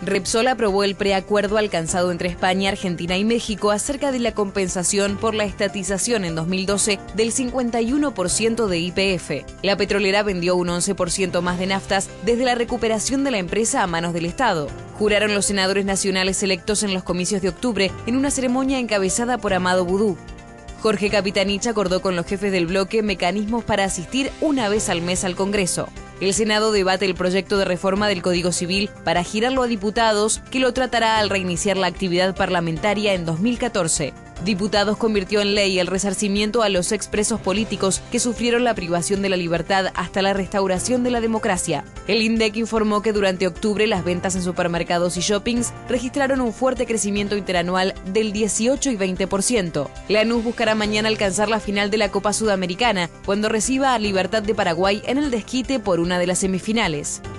Repsol aprobó el preacuerdo alcanzado entre España, Argentina y México acerca de la compensación por la estatización en 2012 del 51% de YPF. La petrolera vendió un 11% más de naftas desde la recuperación de la empresa a manos del Estado. Juraron los senadores nacionales electos en los comicios de octubre en una ceremonia encabezada por Amado Boudou. Jorge Capitanich acordó con los jefes del bloque mecanismos para asistir una vez al mes al Congreso. El Senado debate el proyecto de reforma del Código Civil para girarlo a diputados, que lo tratará al reiniciar la actividad parlamentaria en 2014. Diputados convirtió en ley el resarcimiento a los expresos políticos que sufrieron la privación de la libertad hasta la restauración de la democracia. El INDEC informó que durante octubre las ventas en supermercados y shoppings registraron un fuerte crecimiento interanual del 18 y 20%. Lanús buscará mañana alcanzar la final de la Copa Sudamericana, cuando reciba a Libertad de Paraguay en el desquite por una de las semifinales.